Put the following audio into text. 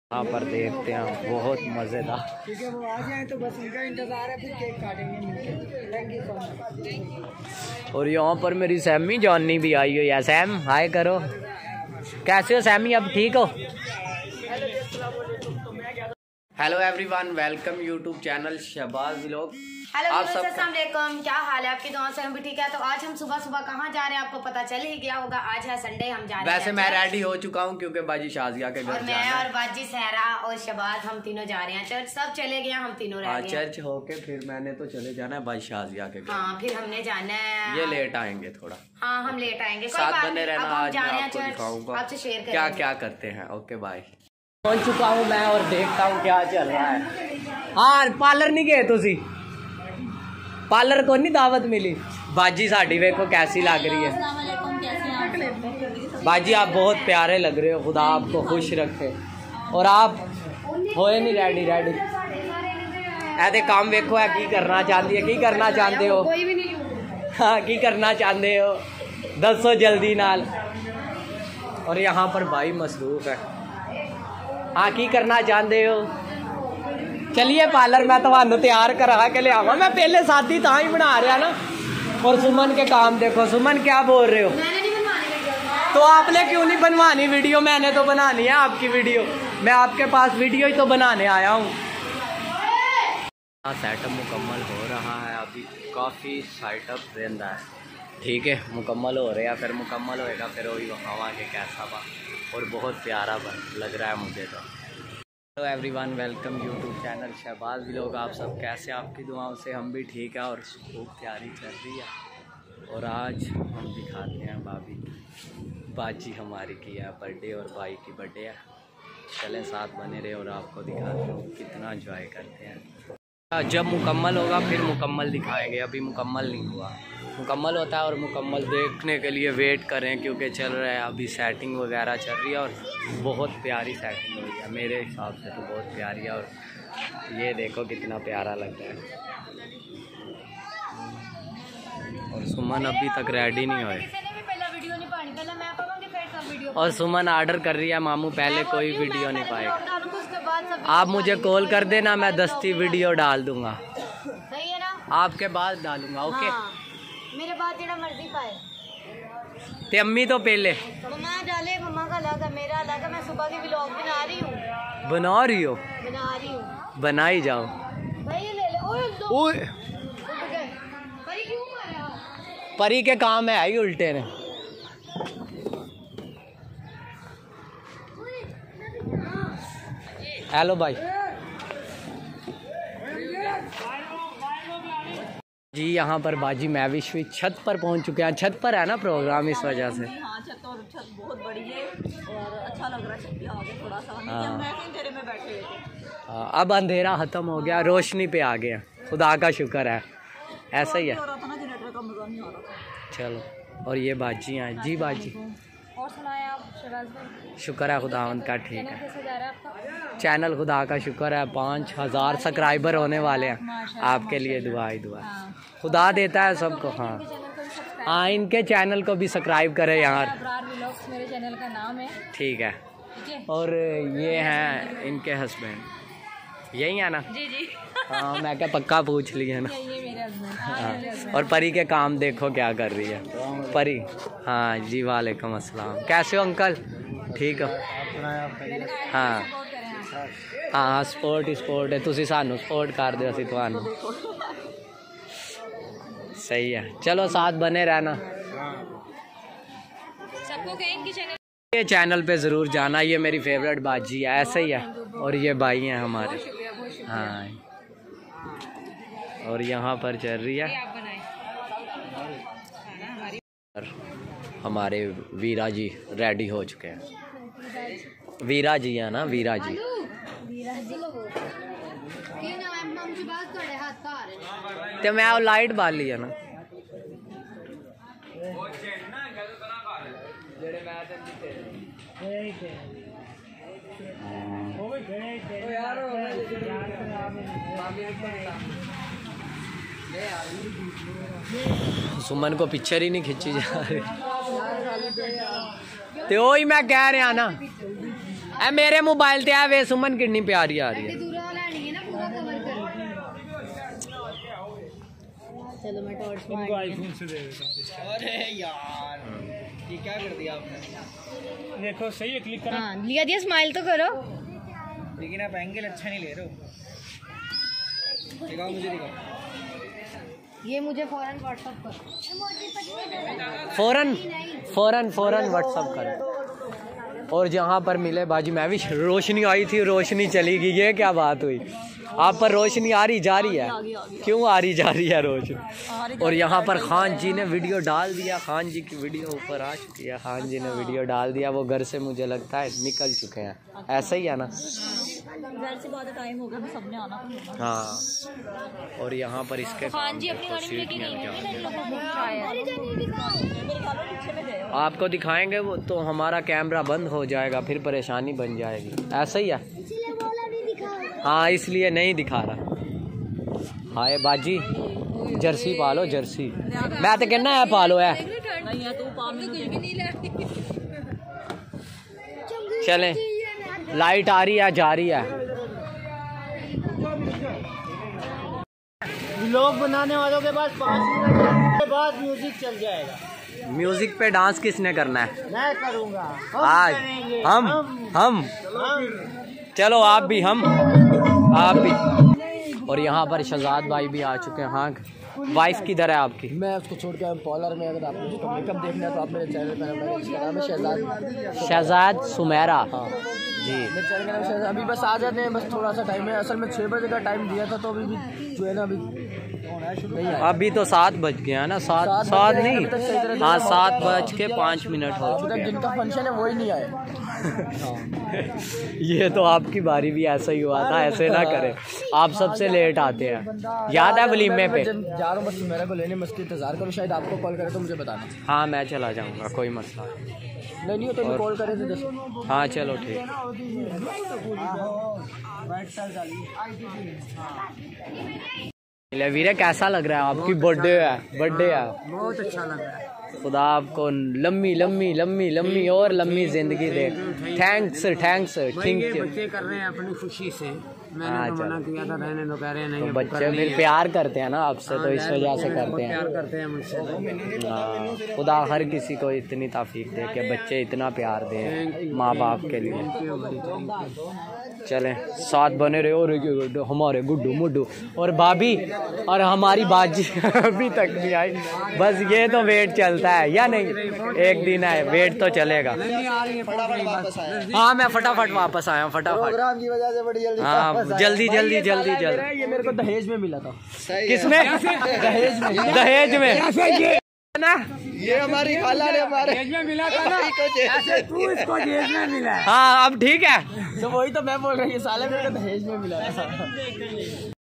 यहाँ पर देखते हैं बहुत मज़ेदार। ठीक है, वो आ जाए तो बस उनका इंतज़ार है, फिर केक काटेंगे मिलके। Thank you so much. और यहाँ पर मेरी सैमी जॉनी भी आई हुई है। सैम हाय करो, कैसे हो सैमी, अब ठीक हो? Hello everyone, welcome YouTube channel Shahbaz vlog. Hello अस्सलाम वालेकुम, क्या हाल है आपकी? दुआ से हम भी ठीक है। तो आज हम सुबह सुबह कहाँ जा रहे हैं आपको पता चल ही गया होगा। आज है संडे, हम जा रहे हैं। वैसे मैं रेडी हो चुका हूँ क्योंकि बाजी शाजिया के घर और मैं और बाजी सहरा और शहबाज हम तीनों जा रहे हैं चर्च। सब चले गए, हम तीनों रह गए। चर्च होके फिर मैंने तो चले जाना है बाजी शाजिया के घर। हाँ, फिर हमने जाना है। ये लेट आएंगे थोड़ा। हाँ, हम लेट आएंगे। साथ बने रहना। आज जा रहे हैं आपको दिखाऊंगा आपसे शेयर करेंगे क्या क्या करते हैं। Okay bye. पहुंच चुका हूँ मैं और देखता हूँ क्या चल रहा है। हाँ, पार्लर नहीं गए तुसी? पार्लर को नहीं दावत मिली? बाजी साड़ी वेखो कैसी लग रही है। बाजी आप बहुत प्यारे लग रहे हो, खुदा आपको खुश रखे। और आप होए नहीं रेडी? ऐसे काम वेखो है की करना चाहती है, की करना चाहते हो? हाँ, की करना चाहते हो दसो जल्दी नाल। और यहाँ पर भाई मसरूफ है। हाँ, की करना चाहते हो? चलिए पार्लर मैं तो तैयार करा के ले आवा। मैं पहले शादी तो ही बना रहा ना। और सुमन के काम देखो। सुमन क्या बोल रहे हो? तो आपने क्यों नहीं बनवानी वीडियो? मैंने तो बनानी है आपकी वीडियो। मैं आपके पास वीडियो ही तो बनाने आया हूँ। सेटअप मुकम्मल हो रहा है, अभी काफ़ी सेटअप रहता है। ठीक है, मुकम्मल हो रहा है, फिर मुकम्मल होएगा, फिर वही वहावागे कैसा बा। और बहुत प्यारा लग रहा है मुझे तो। Hello everyone, welcome YouTube channel Shahbaz vlog. आप सब कैसे? आपकी दुआओं से हम भी ठीक है और खूब तैयारी चल रही है। और आज हम दिखाते हैं बाजी हमारी की है बर्थडे और भाई की बर्थडे है। चलें साथ बने रहे और आपको दिखाते हैं कितना एंजॉय करते हैं। जब मुकम्मल होगा फिर मुकम्मल दिखाएंगे, अभी मुकम्मल नहीं हुआ। मुकम्मल होता है और मुकम्मल देखने के लिए वेट करें क्योंकि चल रहा है अभी सेटिंग वगैरह चल रही है। और बहुत प्यारी सेटिंग हुई है, मेरे हिसाब से तो बहुत प्यारी है। और ये देखो कितना प्यारा लग रहा है। और सुमन अभी तक रेडी नहीं हुए। और सुमन ऑर्डर कर रही है मामू, पहले कोई वीडियो नहीं पाएगा। आप मुझे कॉल कर देना, मैं दस्ती वीडियो डाल दूंगा। सही है ना? आपके बाद डालूंगा। ओके हाँ, मेरे बाद जेड़ा मर्जी पाए। ते अम्मी तो पहले मम्मा डाले, मम्मा का अलग है, मेरा अलग है। मैं सुबह की व्लॉग बना रही हूँ। बना रही हो? बना रही हूँ। बनाई जाओ भाई ये ले ले। ओए, परी क्यों मारा? परी के काम है ही उल्टे ने। हेलो भाई जी, यहाँ पर बाजी मैविश हुई छत पर पहुँच चुके हैं। छत पर है ना प्रोग्राम, इस वजह से। हाँ, छत बहुत बड़ी है और अच्छा लग रहा है। छत के आगे थोड़ा सा हाँ। मैं अंधेरे में बैठे हुए थे। हाँ, अब अंधेरा खत्म हो गया, रोशनी पे आ गया, खुदा का शुक्र है। ऐसा ही है। जनरेटर का मजा नहीं आ रहा था। चलो, और ये बाजी हैं जी। बाजी और सुनाए आप शहबाज भाई? शुक्र है खुदावंद का, ठीक है। कैसे जा रहा है आपका चैनल खुदा का शुक्र है 5000 सब्सक्राइबर होने वाले हैं। आपके लिए दुआ ही दुआ। खुदा देता है सबको। हाँ हाँ, इनके चैनल को भी सब्सक्राइब करें यार। व्लॉग्स मेरे चैनल का नाम है। ठीक है। और ये हैं इनके हस्बैंड, यही है ना? जी जी। हाँ, मैं क्या पक्का पूछ लिया ना। ये मेरे हस्बैंड। हाँ, और परी के काम देखो क्या कर रही है परी। हाँ जी, वालेकुम अस्सलाम। कैसे हो अंकल? ठीक हो? हाँ हाँ, स्पोर्ट है। तुसी सानू स्पोर्ट कर दो, असी तुहानू। सही है, चलो साथ बने रहना। सबको कहेंगे ये चैनल पे ज़रूर जाना, ये मेरी फेवरेट बाजी है। ऐसे ही है। और ये भाई हैं हमारे। हाँ, और यहाँ पर चल रही है हमारे वीरा जी रेडी हो चुके हैं। वीरा जी है ना? वीरा जी। तो मैं वो लाइट बाल लिया ना। सुमन को पिक्चर ही नहीं खींची जा रही। तो वही मैं कह रहा ना, ए मेरे मोबाइल ते वे सुमन कितनी प्यारी आ रही है। चलो मैं टॉर्च उनको आईफोन से दे देता हूँ। अरे यार ये क्या कर दिया आपने? देखो सही है, क्लिक करो। हाँ लिया दिया, स्माइल तो करो। लेकिन आप एंगल अच्छा नहीं ले रहे हो। दिखाओ मुझे, दिखाओ। ये मुझे फौरन व्हाट्सएप कर, फौरन व्हाट्सएप कर। और जहाँ पर मिले बाजी मैं भी, रोशनी आई थी रोशनी चली गई, ये क्या बात हुई? आप पर रोशनी आ रही जा रही है, क्यों आ रही जा रही है रोशनी? और यहाँ पर खान जी ने वीडियो डाल दिया, खान जी की वीडियो ऊपर आ चुकी है, खान जी ने वीडियो डाल दिया। वो घर से मुझे लगता है निकल चुके हैं, ऐसा ही है ना? घर से बहुत टाइम हो गया, तो सबने आना तो होगा। हाँ। और यहाँ पर इसके खान जी अपनी गाड़ी में लेके नहीं गए इन लोगों को शायद। आपको दिखाएंगे वो तो हमारा कैमरा बंद हो जाएगा, फिर परेशानी बन जाएगी, ऐसा ही है। हाँ इसलिए नहीं दिखा रहा। हाय बाजी जर्सी पालो, जर्सी मैं तो कहना है पालो है। चलें, लाइट आ रही है, जा रही है। व्लॉग बनाने वालों के पास 5 मिनट के बाद म्यूजिक चल जाएगा। म्यूजिक पे डांस किसने करना है? मैं करूँगा। आज हम चलो आप भी, आप भी। और यहाँ पर शहजाद भाई भी आ चुके हैं। हाँ वाइफ किधर है आपकी? मैं उसको छोड़ के पॉलर में, अगर आपको उसका मेकअप देखना है तो आप मेरे चैनल पर, मेरा इंस्टाग्राम है शहजाद सुमेरा। हाँ जी मेरे चैनल का नाम शहजाद। अभी बस आ जाते हैं, बस थोड़ा सा टाइम है। असल में 6 बजे का टाइम दिया था, तो अभी भी जो है ना अभी नहीं आया। अभी तो 7 बज गया है ना, 7 नहीं, हाँ 7:05 हो चुके हैं। जिनका फंक्शन है वही नहीं आए। ये तो आपकी बारी भी ऐसा ही हुआ था, ऐसे ना करें, आप सबसे लेट आते हैं। याद है वलीमे पे? जा रहा हूँ, बस मेरे को लेने, मस्ती इंतजार करो, शायद आपको कॉल करे तो मुझे बताना। हाँ मैं चला जाऊँगा, कोई मसला नहीं हो तो कॉल करे थे जैसे। हाँ चलो ठीक। वीरे कैसा लग रहा है? आपकी बर्थडे है, बहुत अच्छा लग रहा है। खुदा आपको लम्मी लम्मी लम्मी लम्मी और लम्मी जिंदगी दे। थैंक्स ठीक है। बच्चे कर रहे हैं अपनी खुशी से, मैंने तो मना किया था, रहने दो, कह रहे हैं नहीं। तो बच्चे फिर प्यार करते हैं ना आपसे, तो इस वजह से करते हैं। प्यार करते हैं मुझसे। हाँ, खुदा हर किसी को इतनी तारीफ दे कि बच्चे इतना प्यार दें माँ बाप के लिए। चलें साथ बने रहे। और हमारे गुड्डू मुड्डू और भाभी और हमारी बाजी अभी तक नहीं आई। बस ये तो वेट चलता है या नहीं, एक दिन है वेट तो चलेगा। हाँ मैं फटाफट वापस आया हूँ, फटाफट प्रोग्राम की वजह से बड़ी जल्दी। हाँ जल्दी। ये मेरे को दहेज में मिला था। किसमें? दहेज में ना, ये हमारी खाला ने हमारे दहेज में मिला था ना, ऐसे तू इसको दहेज में मिला है। हाँ अब ठीक है। तो वही तो मैं बोल रही हूँ, साले मेरे को दहेज में मिला था।